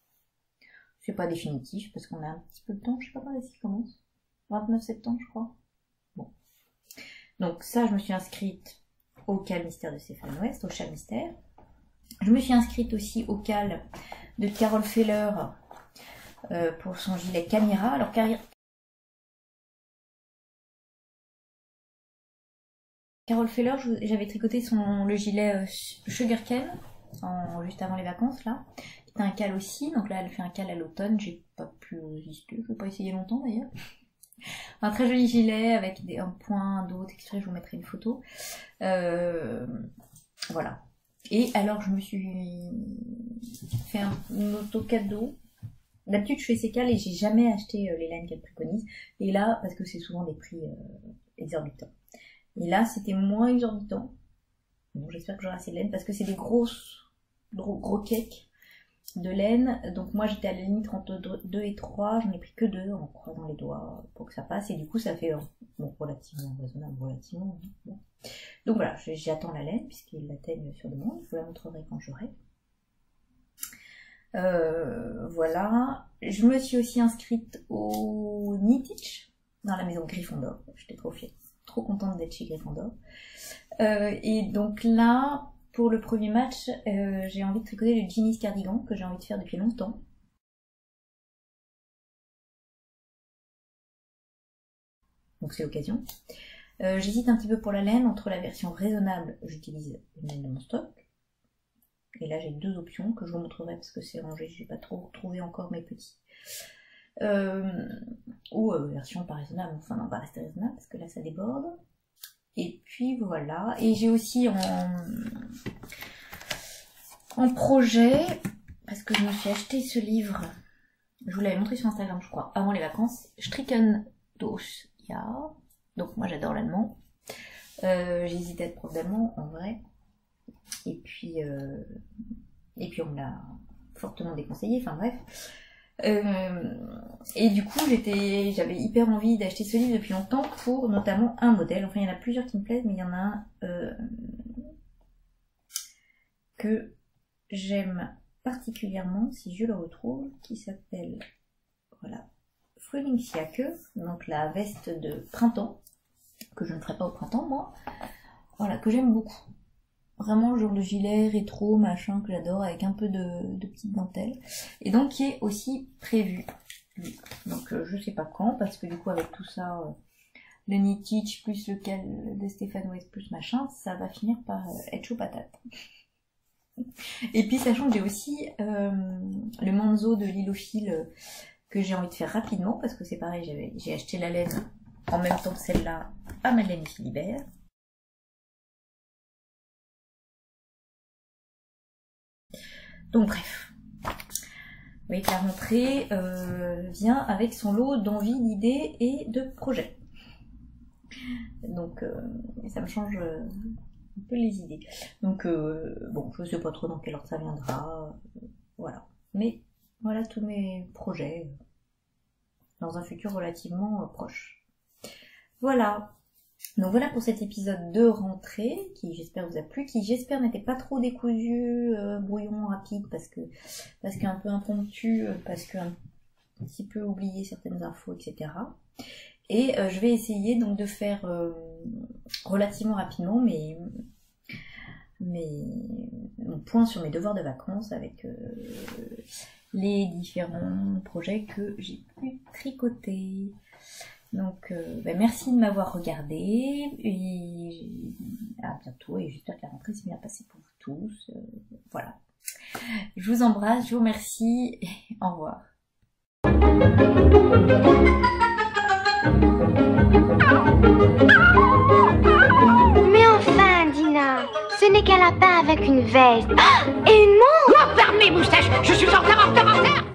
c'est pas définitif parce qu'on a un petit peu de temps, je sais pas quand est-ce qu'il commence. vingt-neuf septembre, je crois. Bon. Donc ça, je me suis inscrite au Cal Mystère de Stéphane West, au Chat Mystère. Je me suis inscrite aussi au Cal de Carol Feller euh, pour son gilet Camira. Alors Carol Feller, j'avais tricoté son, le gilet euh, Sugarcane en, juste avant les vacances là. C'était un cal aussi, donc là elle fait un cal à l'automne, j'ai pas pu résister, je vais pas essayer longtemps d'ailleurs. Un très joli gilet avec des, un point d'autres exprès, je vous mettrai une photo. Euh, voilà. Et alors je me suis fait un, un auto-cadeau. D'habitude je fais ces cals et j'ai jamais acheté euh, les laines qu'elle préconise. Et là, parce que c'est souvent des prix euh, exorbitants. Et là c'était moins exorbitant. Bon, j'espère que j'aurai assez de laine parce que c'est des grosses, gros, gros cakes de laine. Donc moi j'étais à la limite entre deux et trois, j'en ai pris que deux en croisant les doigts pour que ça passe. Et du coup ça fait bon, relativement raisonnable, relativement. Bon. Donc voilà, j'attends la laine puisqu'ils l'atteignent sur demande. Je vous la montrerai quand j'aurai. Euh, voilà. Je me suis aussi inscrite au Knitich dans la maison Gryffondor. J'étais trop fière, trop contente d'être chez Gryffondor. Euh, et donc là, pour le premier match, euh, j'ai envie de tricoter le Ginny's Cardigan que j'ai envie de faire depuis longtemps. Donc c'est l'occasion. Euh, J'hésite un petit peu pour la laine, entre la version raisonnable, j'utilise une laine de mon stock. Et là j'ai deux options que je vous montrerai parce que c'est rangé, j'ai pas trop trouvé encore mes petits. Euh, ou euh, version pas raisonnable, enfin non, on va rester raisonnable parce que là ça déborde. Et puis voilà, et j'ai aussi en, en projet, parce que je me suis acheté ce livre, je vous l'avais montré sur Instagram je crois, avant les vacances, Stricken durch Jahr. Donc moi j'adore l'allemand, euh, j'ai hésité à être prof d'allemand en vrai, et puis, euh, et puis on me l'a fortement déconseillé, enfin bref. Euh, et du coup j'étais, j'avais hyper envie d'acheter ce livre depuis longtemps pour notamment un modèle, enfin il y en a plusieurs qui me plaisent mais il y en a un euh, que j'aime particulièrement si je le retrouve, qui s'appelle voilà Frühlingsjacke, donc la veste de printemps que je ne ferai pas au printemps moi, voilà, que j'aime beaucoup. Vraiment le genre de gilet rétro, machin, que j'adore, avec un peu de, de petites dentelles. Et donc qui est aussi prévu. Donc euh, je sais pas quand, parce que du coup avec tout ça, euh, le Knitich plus le cal de Stéphane West plus machin, ça va finir par euh, être chaud patate. Et puis sachant que j'ai aussi euh, le Manzo de Lilophile euh, que j'ai envie de faire rapidement, parce que c'est pareil, j'ai acheté la laine en même temps que celle-là à Madeleine et Philibert. Donc bref, vous voyez que la rentrée euh, vient avec son lot d'envie, d'idées et de projets. Donc euh, ça me change euh, un peu les idées. Donc euh, bon, je ne sais pas trop dans quelle ordre ça viendra, euh, voilà. Mais voilà tous mes projets euh, dans un futur relativement euh, proche. Voilà. Donc voilà pour cet épisode de rentrée, qui j'espère vous a plu, qui j'espère n'était pas trop décousu, euh, brouillon rapide, parce que parce qu'un peu impromptu, parce qu'un petit peu oublié certaines infos, et cetera. Et euh, je vais essayer donc de faire euh, relativement rapidement mes, mes mon point sur mes devoirs de vacances avec euh, les différents projets que j'ai pu tricoter. Donc euh, bah merci de m'avoir regardé et à bientôt et j'espère que la rentrée s'est bien passée pour vous tous. Euh, voilà. Je vous embrasse, je vous remercie et au revoir. Mais enfin Dina, ce n'est qu'un lapin avec une veste. Ah, et une montre. Oh, fermez, moustache, je suis en retard, en retard, en retard.